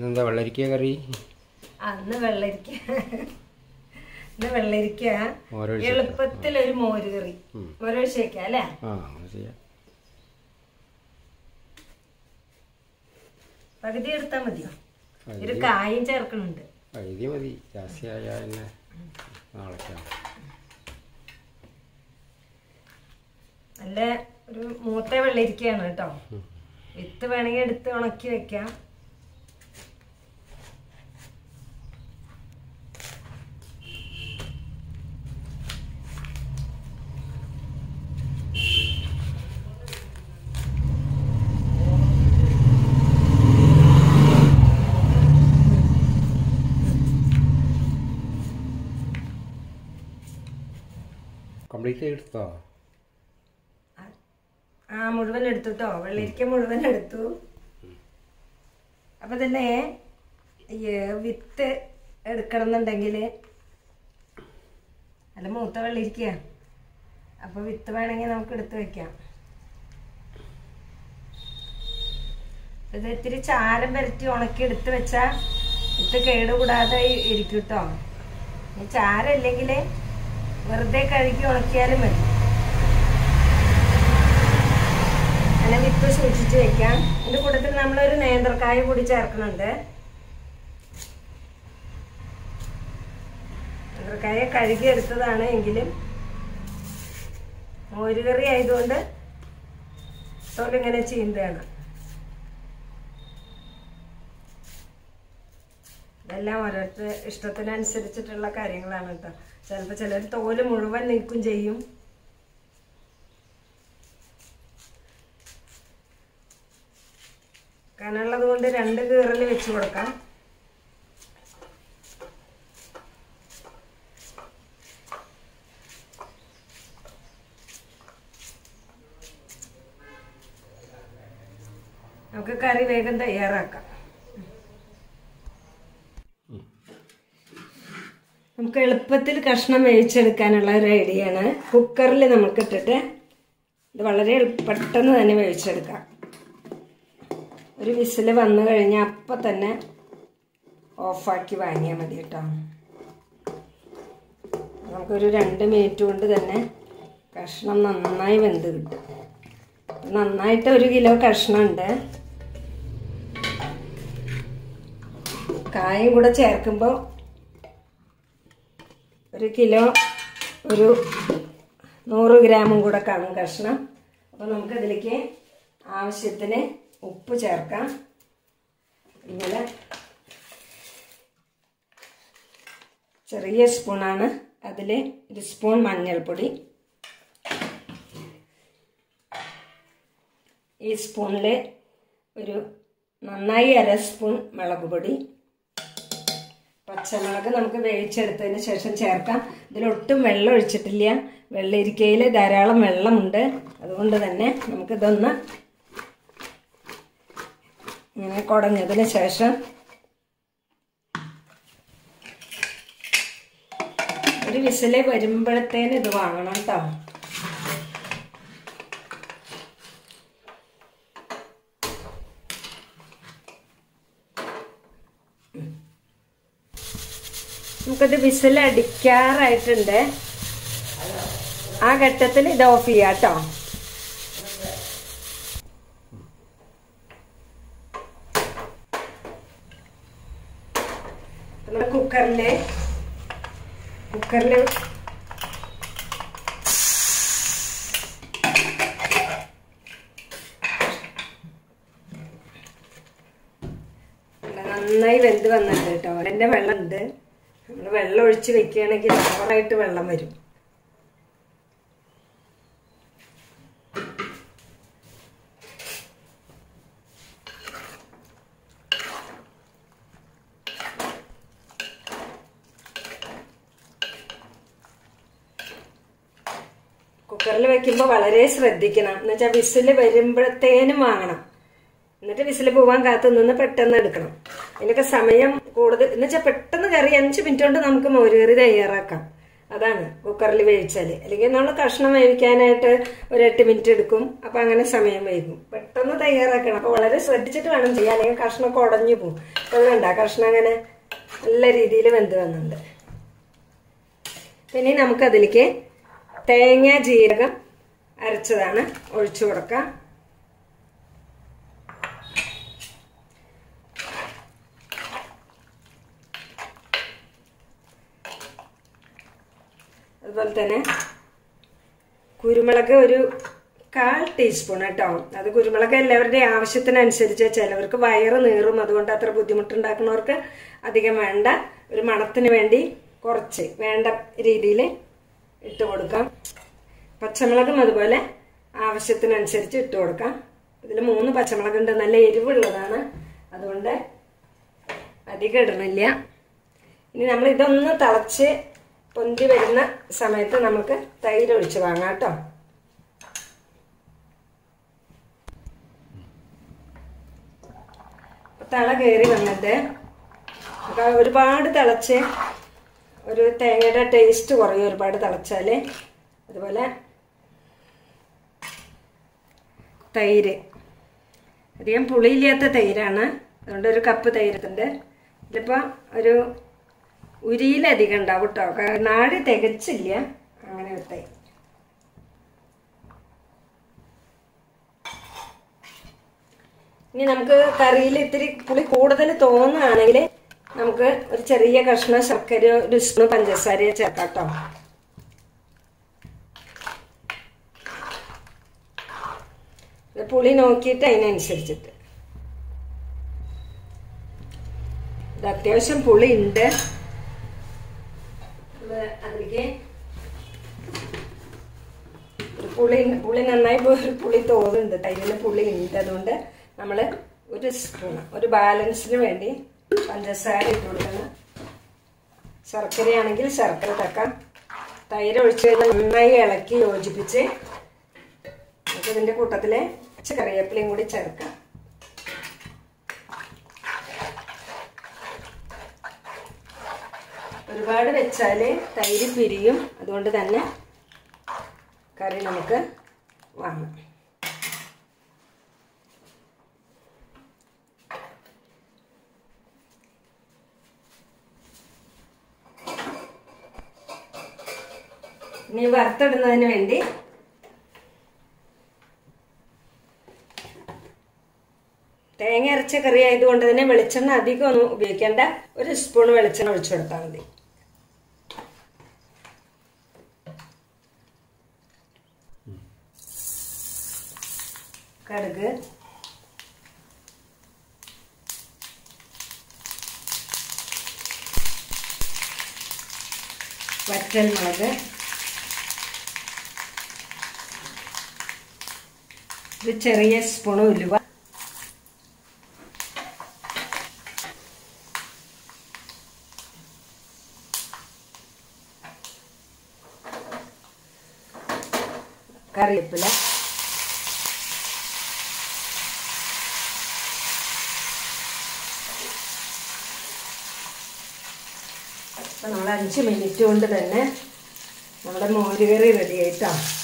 എന്താ വെള്ളരിക്ക കറി? ഇന്ന് വെള്ളരിക്ക എളുപ്പത്തിലൊരു മോര് കറി. മോരൊഴിച്ച് വെക്കാം അല്ലേ? പകുതി എടുത്താ മതിയോ? ഒരു കായും ചേർക്കണുണ്ട്. പകുതി മതി, ജാസ്തിയായ നല്ല ഒരു മൂത്ത വെള്ളരിക്കയാണ് കേട്ടോ. വിത്ത് വേണമെങ്കിൽ എടുത്ത് ഉണക്കി വെക്കാം. കംപ്ലീറ്റ് എടുത്തോ? മുഴുവൻ എടുത്തു കേട്ടോ. വെള്ളരിക്ക മുഴുവൻ എടുത്തു. അപ്പൊ തന്നെ വിത്ത് എടുക്കണം എന്നുണ്ടെങ്കിൽ നല്ല മൂത്ത വെള്ളരിക്ക, അപ്പൊ വിത്ത് വേണമെങ്കിൽ നമുക്ക് എടുത്ത് വെക്കാം. ഇത് ഇത്തിരി ചാരം പരത്തി ഉണക്കി എടുത്ത് വെച്ചാ വിത്ത് കേടുകൂടാതെ ഇരിക്കും കേട്ടോ. ചാരം ഇല്ലെങ്കിൽ വെറുതെ കഴുകി ഉണക്കിയാലും മതി. അങ്ങനെ വിത്ത് സൂക്ഷിച്ച് വെക്കാം. ഇതിന്റെ കൂട്ടത്തിൽ നമ്മളൊരു നേന്ത്രക്കായ കൂടി ചേർക്കുന്നുണ്ട്. നേന്ത്രക്കായ കഴുകി എടുത്തതാണ് എങ്കിലും മോരുകറി ആയതുകൊണ്ട് തോലിങ്ങനെ ചീന്താണ്. ഇതെല്ലാം ഓരോരുത്തർ ഇഷ്ടത്തിനനുസരിച്ചിട്ടുള്ള കാര്യങ്ങളാണ് കേട്ടോ. ചിലപ്പോൾ ചിലർ തോല് മുഴുവൻ നീക്കും ചെയ്യും. കനമുള്ളത് കൊണ്ട് 2 കീറൽ വെച്ച് കൊടുക്കാം. നമുക്ക് കറി വേഗം തയ്യാറാക്കാം. നമുക്ക് എളുപ്പത്തിൽ കഷ്ണം വേവിച്ചെടുക്കാനുള്ള ഒരു ഐഡിയയാണ്. കുക്കറിൽ നമുക്ക് ഇട്ടിട്ട് ഇത് വളരെ പെട്ടെന്ന് തന്നെ വേവിച്ചെടുക്കാം. ഒരു വിസിൽ വന്നു കഴിഞ്ഞാൽ അപ്പം തന്നെ ഓഫാക്കി വാങ്ങിയാൽ മതി കേട്ടോ. നമുക്കൊരു 2 മിനിറ്റ് കൊണ്ട് തന്നെ കഷ്ണം നന്നായി വെന്ത് കിട്ടും. നന്നായിട്ട് 1 കിലോ കഷ്ണമുണ്ട്. കായും കൂടെ ചേർക്കുമ്പോൾ 1 കിലോ ഒരു 100 ഗ്രാമും കൂടെ കാണും കഷ്ണം. അപ്പോൾ നമുക്കതിലേക്ക് ആവശ്യത്തിന് ഉപ്പ് ചേർക്കാം. ഇങ്ങനെ ചെറിയ സ്പൂണാണ്. അതിൽ 1 സ്പൂൺ മഞ്ഞൾപ്പൊടി, ഈ സ്പൂണിൽ ഒരു നന്നായി 1/2 സ്പൂൺ മുളക് പൊടി. പച്ചമുളക് നമുക്ക് വേവിച്ചെടുത്തതിന് ശേഷം ചേർക്കാം. ഇതിലൊട്ടും വെള്ളം ഒഴിച്ചിട്ടില്ല. വെള്ളരിക്കയിൽ ധാരാളം വെള്ളമുണ്ട്. അതുകൊണ്ട് തന്നെ നമുക്കിതൊന്ന് ഇങ്ങനെ കുടഞ്ഞതിന് ശേഷം ഒരു വിസില് വരുമ്പോഴത്തേന് ഇത് വാങ്ങണം കേട്ടോ. നമുക്കിത് വിസിൽ അടിക്കാറായിട്ടുണ്ട്. ആ ഘട്ടത്തിൽ ഇത് ഓഫ് ചെയ്യാം കേട്ടോ. കുക്കറില് നന്നായി വെന്ത് വന്നിട്ടുണ്ട് കേട്ടോ. അതിൻ്റെ വെള്ളമുണ്ട്. നമ്മൾ വെള്ളം ഒഴിച്ച് വെക്കുകയാണെങ്കിൽ ഓവറായിട്ട് വെള്ളം വരും. കുക്കറിൽ വെക്കുമ്പോൾ വളരെ ശ്രദ്ധിക്കണം. എന്നുവെച്ചാൽ വിസില് വരുമ്പോഴത്തേനും വാങ്ങണം. എന്നിട്ട് വിസില് പോവാൻ കാത്തു നിന്ന് പെട്ടെന്ന് എടുക്കണം. അതിനൊക്കെ സമയം കൂടുതൽ എന്നുവെച്ചാൽ പെട്ടെന്ന് കറി 5 മിനിറ്റ് കൊണ്ട് നമുക്ക് മോരുകറി തയ്യാറാക്കാം. അതാണ് കുക്കറിൽ വേവിച്ചാൽ. അല്ലെങ്കിൽ നമ്മൾ കഷ്ണം വേവിക്കാനായിട്ട് ഒരു 8 മിനിറ്റ് എടുക്കും. അപ്പം അങ്ങനെ സമയം വൈകും. പെട്ടെന്ന് തയ്യാറാക്കണം. അപ്പോൾ വളരെ ശ്രദ്ധിച്ചിട്ട് വേണം ചെയ്യാൻ, അല്ലെങ്കിൽ കഷ്ണമൊക്കെ ഉടഞ്ഞു പോകും. അപ്പോൾ വേണ്ട, കഷ്ണം അങ്ങനെ നല്ല രീതിയിൽ വെന്ത് വന്നിട്ടുണ്ട്. പിന്നെ നമുക്കതിലേക്ക് തേങ്ങ ജീരകം അരച്ചതാണ് ഒഴിച്ചു കൊടുക്കാം. അതുപോലെ തന്നെ കുരുമുളക് ഒരു 1/4 ടീസ്പൂൺ കേട്ടോ. അത് കുരുമുളക് എല്ലാവരുടെയും ആവശ്യത്തിനനുസരിച്ച്. ചിലവർക്ക് വയറ് നീറും, അതുകൊണ്ട് അത്ര ബുദ്ധിമുട്ടുണ്ടാക്കുന്നവർക്ക് അധികം വേണ്ട. ഒരു മണത്തിന് വേണ്ടി കുറച്ച് വേണ്ട രീതിയിൽ ഇട്ട് കൊടുക്കാം. പച്ചമുളകും അതുപോലെ ആവശ്യത്തിനനുസരിച്ച് ഇട്ട് കൊടുക്കാം. ഇതിൽ 3 പച്ചമുളക് ഉണ്ട്, നല്ല എരിവുള്ളതാണ്, അതുകൊണ്ട് അധികം ഇടണില്ല. ഇനി നമ്മൾ ഇതൊന്ന് തിളച്ച് പൊന്തി വരുന്ന സമയത്ത് നമുക്ക് തൈര് ഒഴിച്ച് വാങ്ങാം കേട്ടോ. തള കയറി വന്നിട്ട് ഒരുപാട് തിളച്ച് ഒരു തേങ്ങയുടെ ടേസ്റ്റ് കുറയും ഒരുപാട് തിളച്ചാൽ. അതുപോലെ തൈര് അധികം പുളിയില്ലാത്ത തൈരാണ്, അതുകൊണ്ട് ഒരു കപ്പ് തൈരുണ്ട്. ഇതിപ്പോൾ ഒരു ഉരിയിലധികം ഉണ്ടാവും കേട്ടോ, നാഴി തികച്ചില്ല അങ്ങനെ ഒരു തൈര്. ഇനി നമുക്ക് കറിയിൽ ഇത്തിരി പുളി കൂടുതൽ തോന്നുകയാണെങ്കിൽ നമുക്ക് ഒരു ചെറിയ കഷ്ണം ശർക്കര, ഒരു സ്പൂൺ പഞ്ചസാരയോ ചേർക്കാം കേട്ടോ. പുളി നോക്കിയിട്ട് അതിനനുസരിച്ചിട്ട്. ഇത് അത്യാവശ്യം പുളി ഉണ്ട്. അതിലേക്ക് പുളി നന്നായി പുളി തോന്നുന്നുണ്ട്, തൈരിന് പുളി ഉണ്ട്. അതുകൊണ്ട് നമ്മൾ ഒരു സ്പൂൺ, ഒരു ബാലൻസിന് വേണ്ടി പഞ്ചസാര ഇട്ട് കൊടുക്കണം. ശർക്കരയാണെങ്കിൽ ശർക്കര തക്കാം. തൈര് ഒഴിച്ച് കഴിഞ്ഞാൽ നന്നായി ഇളക്കി യോജിപ്പിച്ച് നമുക്ക് ഇതിൻ്റെ കൂട്ടത്തിൽ കറിവേപ്പിലയും കൂടി ചേർക്കാം. ഒരുപാട് വെച്ചാൽ തൈര് പിരിയും, അതുകൊണ്ട് തന്നെ കറി നമുക്ക് വാങ്ങാം. ഇനി വറുത്തിടുന്നതിന് വേണ്ടി തേങ്ങ അരച്ച കറി ആയതുകൊണ്ട് തന്നെ വെളിച്ചെണ്ണ അധികം ഒന്നും ഉപയോഗിക്കേണ്ട, ഒരു സ്പൂൺ വെളിച്ചെണ്ണ ഒഴിച്ചു കൊടുത്താൽ മതി. കടുക്, വറ്റൽമുളക്, ഒരു ചെറിയ സ്പൂൺ ഉലുവ, കറിവേപ്പില, അപ്പം നമ്മൾ 5 മിനിറ്റ് കൊണ്ട് തന്നെ നമ്മുടെ മോരുകറി റെഡി ആയിട്ടോ.